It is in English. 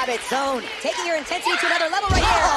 rabbit zone. Taking your intensity to another level right here.